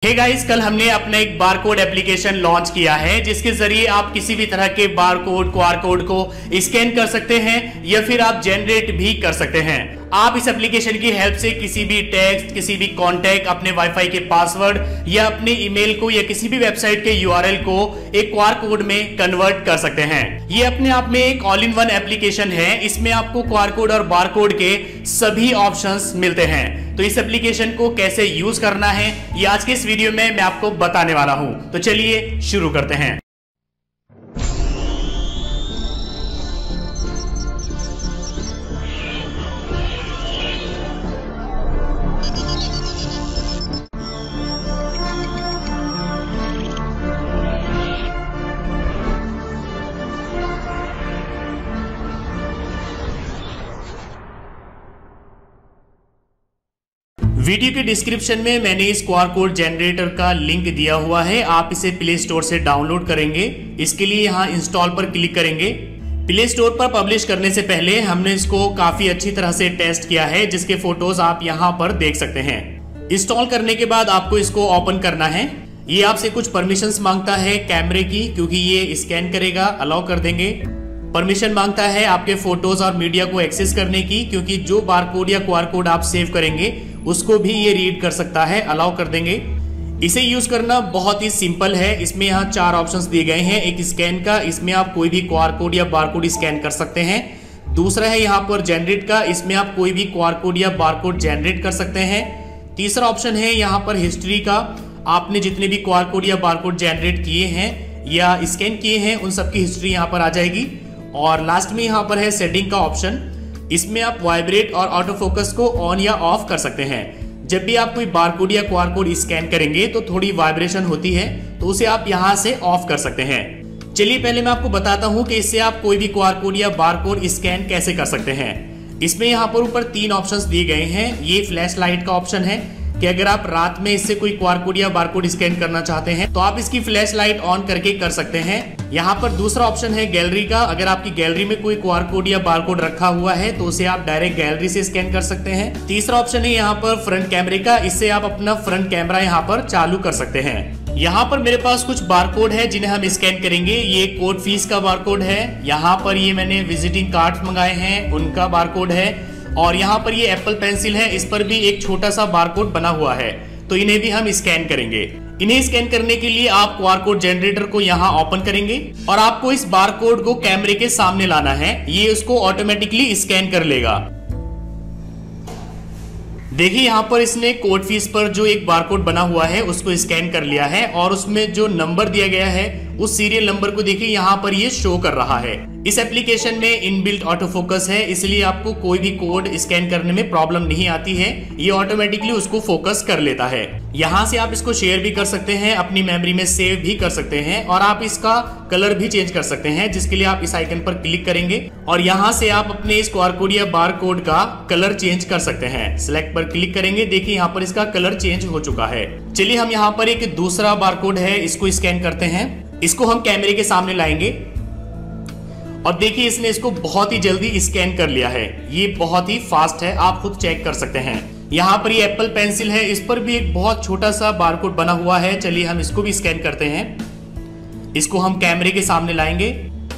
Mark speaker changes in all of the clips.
Speaker 1: Hey guys, कल हमने अपना एक बारकोड एप्लीकेशन लॉन्च किया है जिसके जरिए आप किसी भी तरह के बारकोड क्यूआर कोड को स्कैन कर सकते हैं या फिर आप जनरेट भी कर सकते हैं। आप इस एप्लीकेशन की हेल्प से किसी भी टेक्स्ट, किसी भी कॉन्टैक्ट, अपने वाईफाई के पासवर्ड या अपने ईमेल को या किसी भी वेबसाइट के यूआरएल को एक क्यूआर कोड में कन्वर्ट कर सकते हैं। ये अपने आप में एक ऑल इन वन एप्लीकेशन है। इसमें आपको क्यूआर कोड और बारकोड के सभी ऑप्शंस मिलते हैं। तो इस एप्लीकेशन को कैसे यूज करना है ये आज के इस वीडियो में मैं आपको बताने वाला हूं। तो चलिए शुरू करते हैं। वीडियो के डिस्क्रिप्शन में मैंने इस क्यूआर कोड जनरेटर का लिंक दिया हुआ है। आप इसे प्ले स्टोर से डाउनलोड करेंगे। इसके लिए यहाँ इंस्टॉल पर क्लिक करेंगे। प्ले स्टोर पर पब्लिश करने से पहले हमने इसको काफी अच्छी तरह से टेस्ट किया है, जिसके फोटोज आप यहाँ पर देख सकते हैं। इंस्टॉल करने के बाद आपको इसको ओपन करना है। ये आपसे कुछ परमिशंस मांगता है कैमरे की, क्योंकि ये स्कैन करेगा, अलाउ कर देंगे। परमिशन मांगता है आपके फोटोज और मीडिया को एक्सेस करने की, क्योंकि जो बारकोड या क्यूआर कोड आप सेव करेंगे उसको भी ये रीड कर सकता है, अलाउ कर देंगे। इसे यूज करना बहुत ही सिंपल है। इसमें यहाँ 4 ऑप्शंस दिए गए हैं। एक स्कैन का, इसमें आप कोई भी क्यूआर कोड या बारकोड स्कैन कर सकते हैं। दूसरा है यहाँ पर जनरेट का, इसमें आप कोई भी क्यूआर कोड या बारकोड जनरेट कर सकते हैं। तीसरा ऑप्शन है यहाँ पर हिस्ट्री का, आपने जितने भी क्यूआर कोड या बारकोड जनरेट किए हैं या स्कैन किए हैं उन सबकी हिस्ट्री यहाँ पर आ जाएगी। और लास्ट में यहाँ पर है सेटिंग का ऑप्शन, इसमें आप वाइब्रेट और ऑटो फोकस को ऑन या ऑफ कर सकते हैं। जब भी आप कोई बारकोड या क्यूआर कोड स्कैन करेंगे तो थोड़ी वाइब्रेशन होती है, तो उसे आप यहाँ से ऑफ कर सकते हैं। चलिए पहले मैं आपको बताता हूँ कि इससे आप कोई भी क्यूआर कोड या बारकोड स्कैन कैसे कर सकते हैं। इसमें यहाँ पर ऊपर 3 ऑप्शंस दिए गए हैं। ये फ्लैश लाइट का ऑप्शन है कि अगर आप रात में इससे कोई क्यूआर कोड या बारकोड स्कैन करना चाहते हैं तो आप इसकी फ्लैश लाइट ऑन करके कर सकते हैं। यहाँ पर दूसरा ऑप्शन है गैलरी का, अगर आपकी गैलरी में कोई क्यूआर कोड या बारकोड रखा हुआ है तो उसे आप डायरेक्ट गैलरी से स्कैन कर सकते हैं। तीसरा ऑप्शन है यहाँ पर फ्रंट कैमरे का, इससे आप अपना फ्रंट कैमरा यहाँ पर चालू कर सकते हैं। यहाँ पर मेरे पास कुछ बारकोड है जिन्हें हम स्कैन करेंगे। ये कोड फीस का बारकोड है। यहाँ पर ये मैंने विजिटिंग कार्ड मंगाए हैं उनका बारकोड है। और यहाँ पर ये एप्पल पेंसिल है, इस पर भी एक छोटा सा बारकोड बना हुआ है, तो इन्हें भी हम स्कैन करेंगे। इन्हें स्कैन करने के लिए आप क्यूआर कोड जनरेटर को यहाँ ओपन करेंगे और आपको इस बारकोड को कैमरे के सामने लाना है। ये उसको ऑटोमेटिकली स्कैन कर लेगा। देखिए यहाँ पर इसने कोड फीस पर जो एक बारकोड बना हुआ है उसको स्कैन कर लिया है और उसमें जो नंबर दिया गया है उस सीरियल नंबर को देखिए यहाँ पर ये शो कर रहा है। इस एप्लीकेशन में इनबिल्ट ऑटो फोकस है, इसलिए आपको कोई भी कोड स्कैन करने में प्रॉब्लम नहीं आती है। ये ऑटोमेटिकली उसको फोकस कर लेता है। यहाँ से आप इसको शेयर भी कर सकते हैं, अपनी मेमोरी में सेव भी कर सकते हैं और आप इसका कलर भी चेंज कर सकते हैं, जिसके लिए आप इस आइकन पर क्लिक करेंगे और यहाँ से आप अपने इस क्यूआर कोड या बार कोड का कलर चेंज कर सकते हैं। सिलेक्ट पर क्लिक करेंगे, देखिए यहाँ पर इसका कलर चेंज हो चुका है। चलिए हम यहाँ पर एक दूसरा बारकोड है, इसको स्कैन करते हैं। इसको हम कैमरे के सामने लाएंगे और देखिए इसने इसको बहुत ही जल्दी स्कैन कर लिया है। ये बहुत ही फास्ट है, आप खुद चेक कर सकते हैं। यहाँ पर ये एप्पल पेंसिल है, इस पर भी एक बहुत छोटा सा बारकोड बना हुआ है। चलिए हम इसको भी स्कैन करते हैं। इसको हम कैमरे के सामने लाएंगे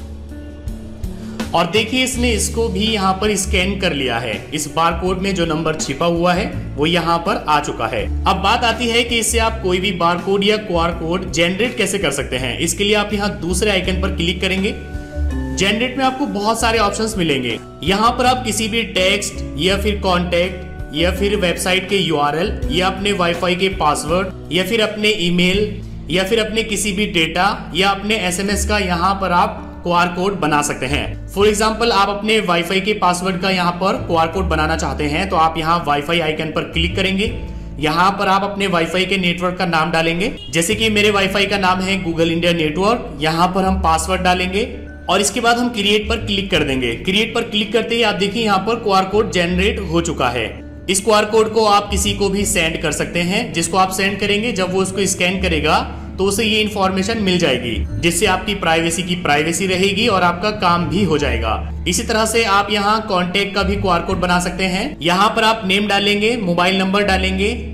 Speaker 1: और देखिए इसने इसको भी यहाँ पर स्कैन कर लिया है। इस बारकोड में जो नंबर छिपा हुआ है वो यहाँ पर आ चुका है। अब बात आती है कि इससे आप कोई भी बारकोड या क्यूआर कोड जनरेट कैसे कर सकते हैं। इसके लिए आप यहाँ दूसरे आइकन पर क्लिक करेंगे। जनरेट में आपको बहुत सारे ऑप्शंस मिलेंगे। यहाँ पर आप किसी भी टेक्स्ट या फिर कॉन्टेक्ट या फिर वेबसाइट के यूआरएल या अपने वाईफाई के पासवर्ड या फिर अपने ईमेल या फिर अपने किसी भी डेटा या अपने एसएमएस का यहाँ पर आप क्यूआर कोड बना सकते हैं। फॉर एग्जाम्पल आप अपने वाईफाई के पासवर्ड का यहाँ पर क्यूआर कोड बनाना चाहते हैं तो आप यहाँ वाईफाई आइकन पर क्लिक करेंगे। यहाँ पर आप अपने वाईफाई के नेटवर्क का नाम डालेंगे, जैसे कि मेरे वाईफाई का नाम है गूगल इंडिया नेटवर्क। यहाँ पर हम पासवर्ड डालेंगे और इसके बाद हम क्रिएट पर क्लिक कर देंगे। क्रिएट पर क्लिक करते ही आप देखिए यहाँ पर क्यूआर कोड जनरेट हो चुका है। इस क्यूआर कोड को आप किसी को भी सेंड कर सकते हैं। जिसको आप सेंड करेंगे जब वो उसको स्कैन करेगा तो उसे ये इन्फॉर्मेशन मिल जाएगी, जिससे आपकी प्राइवेसी की प्राइवेसी रहेगी और आपका काम भी हो जाएगा। इसी तरह से आप यहाँ कॉन्टेक्ट का भी क्यूआर कोड बना सकते हैं। यहाँ पर आप नेम डालेंगे, मोबाइल नंबर डालेंगे,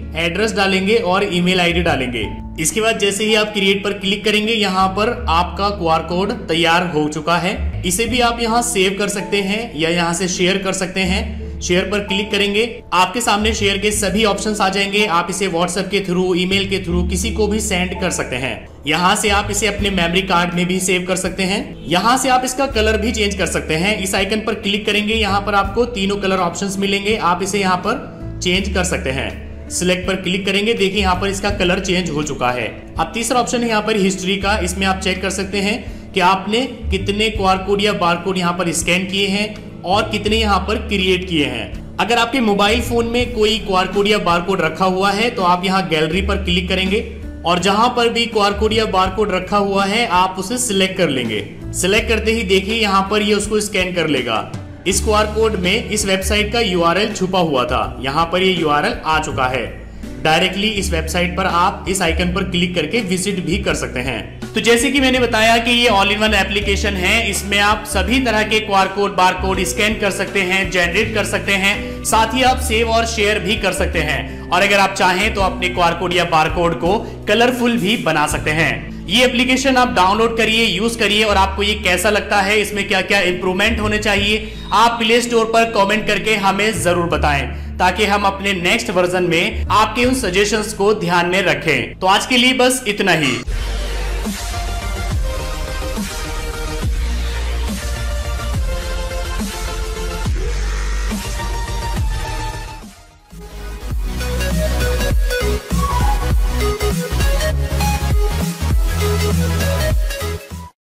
Speaker 1: एड्रेस डालेंगे और ईमेल आईडी डालेंगे। इसके बाद जैसे ही आप क्रिएट पर क्लिक करेंगे, यहाँ पर आपका क्यूआर कोड तैयार हो चुका है। इसे भी आप यहाँ सेव कर सकते हैं या यहाँ से शेयर कर सकते हैं। शेयर पर क्लिक करेंगे, आपके सामने शेयर के सभी ऑप्शंस आ जाएंगे। आप इसे व्हाट्सएप के थ्रू, ईमेल के थ्रू किसी को भी सेंड कर सकते हैं। यहाँ से आप इसे अपने मेमोरी कार्ड में भी सेव कर सकते हैं। यहाँ से आप इसका कलर भी चेंज कर सकते हैं। इस आइकन पर क्लिक करेंगे, यहाँ पर आपको तीनों कलर ऑप्शंस मिलेंगे। आप इसे यहाँ पर चेंज कर सकते हैं। सिलेक्ट पर क्लिक करेंगे, देखिए यहाँ पर इसका कलर चेंज हो चुका है। अब तीसरा ऑप्शन है यहाँ पर हिस्ट्री का। इसमें आप चेक कर सकते हैं कि आपने कितने क्यूआर कोड या बार कोड यहाँ पर स्कैन किए हैं और कितने यहाँ पर क्रिएट किए हैं। अगर आपके मोबाइल फोन में कोई क्यूआर कोड या बार कोड रखा हुआ है तो आप यहाँ गैलरी पर क्लिक करेंगे और जहां पर भी क्यूआर कोड या बार कोड रखा हुआ है आप उसे सिलेक्ट कर लेंगे। सिलेक्ट करते ही देखिए यहाँ पर ये उसको स्कैन कर लेगा। इस क्यूआर कोड में इस वेबसाइट का यूआरएल छुपा हुआ था, यहाँ पर ये यूआरएल आ चुका है। डायरेक्टली इस वेबसाइट पर आप इस आइकन पर क्लिक करके विजिट भी कर सकते हैं। तो जैसे कि मैंने बताया कि ये ऑल इन वन एप्लीकेशन है। इसमें आप सभी तरह के QR code, bar code scan कर सकते हैं, जनरेट कर सकते हैं, साथ ही आप सेव और शेयर भी कर सकते हैं। और अगर आप चाहें तो अपने क्यूआर कोड या बार कोड को कलरफुल भी बना सकते हैं। ये एप्लीकेशन आप डाउनलोड करिए, यूज करिए और आपको ये कैसा लगता है, इसमें क्या क्या इंप्रूवमेंट होने चाहिए, आप प्ले स्टोर पर कमेंट करके हमें जरूर बताएं, ताकि हम अपने नेक्स्ट वर्जन में आपके उन सजेशंस को ध्यान में रखें। तो आज के लिए बस इतना ही।